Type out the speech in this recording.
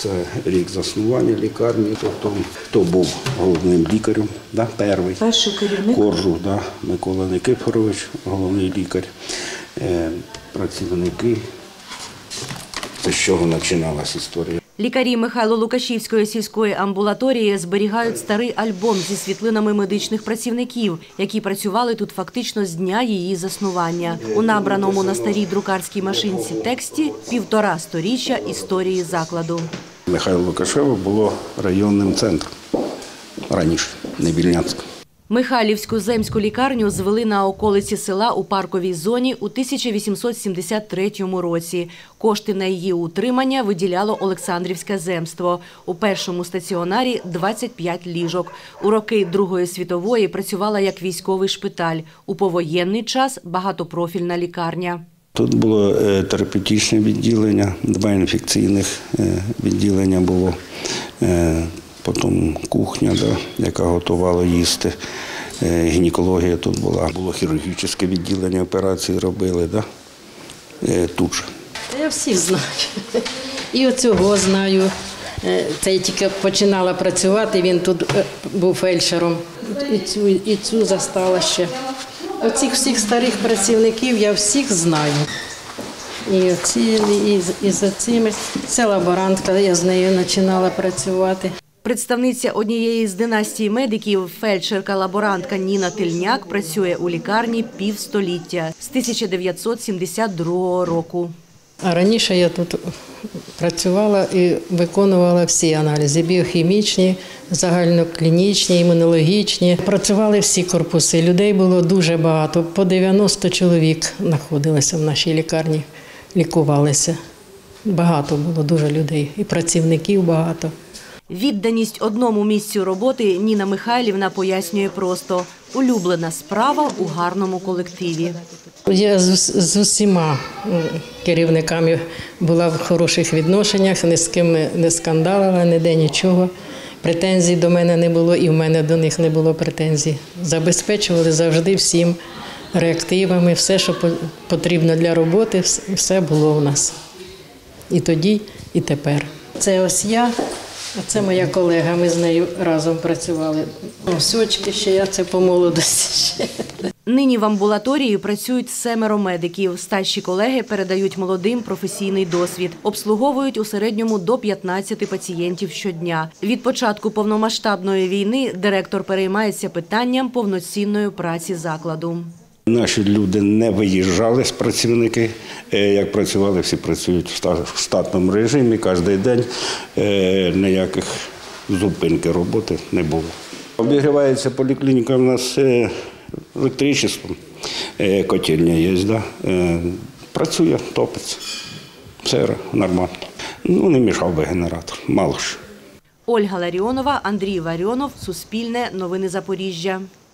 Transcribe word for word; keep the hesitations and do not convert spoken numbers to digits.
Це рік заснування лікарні, тобто хто був головним лікарем, да, перший. Перший керівник? Коржух, да, Микола Никифорович, головний лікар, е, працівники. Це з чого починалася історія. Лікарі Михайло-Лукашівської сільської амбулаторії зберігають старий альбом зі світлинами медичних працівників, які працювали тут фактично з дня її заснування. У набраному на старій друкарській машинці тексті півтора сторіччя історії закладу. Михайло Лукашево було районним центром раніше, не Вільнянська. Михайлівську земську лікарню звели на околиці села у парковій зоні у тисяча вісімсот сімдесят третьому році. Кошти на її утримання виділяло Олександрівське земство. У першому стаціонарі – двадцять п'ять ліжок. У роки Другої світової працювала як військовий шпиталь. У повоєнний час – багатопрофільна лікарня. Тут було терапевтичне відділення, два інфекційних відділення було. Потім кухня, да, яка готувала їсти, гінекологія тут була. Було хірургічне відділення, операції робили, да, тут же. Я всіх знаю. І оцього знаю. Це я тільки починала працювати, він тут був фельдшером. І цю, і цю застала ще. Оцих всіх старих працівників я всіх знаю. І оці, і, і за цими. Це лаборантка, я з нею починала працювати. Представниця однієї з династій медиків, фельдшерка-лаборантка Ніна Тельняк, працює у лікарні півстоліття – з тисяча дев'ятсот сімдесят другого року. А раніше я тут працювала і виконувала всі аналізи – біохімічні, загальноклінічні, імунологічні. Працювали всі корпуси, людей було дуже багато, по дев'яносто чоловік знаходилися в нашій лікарні, лікувалися. Багато було дуже людей і працівників багато. Відданість одному місцю роботи Ніна Михайлівна пояснює просто – улюблена справа у гарному колективі. Я з, з усіма керівниками була в хороших відношеннях, ні з ким не скандалила, ніде нічого. Претензій до мене не було і в мене до них не було претензій. Забезпечували завжди всім реактивами, все, що потрібно для роботи, все було у нас. І тоді, і тепер. Це ось я. А це моя колега, ми з нею разом працювали. Носочки ще, я це по молодості ще. Нині в амбулаторії працюють семеро медиків. Старші колеги передають молодим професійний досвід. Обслуговують у середньому до п'ятнадцяти пацієнтів щодня. Від початку повномасштабної війни директор переймається питанням повноцінної праці закладу. Наші люди не виїжджали з працівники, як працювали, всі працюють в штатному режимі, кожен день, ніяких зупинки роботи не було. Обігрівається поліклініка у нас електричеством, котельня є, да? Працює, топиться, все нормально. Ну, не мішав би генератор, мало ж. Ольга Ларіонова, Андрій Варіонов, Суспільне, Новини Запоріжжя.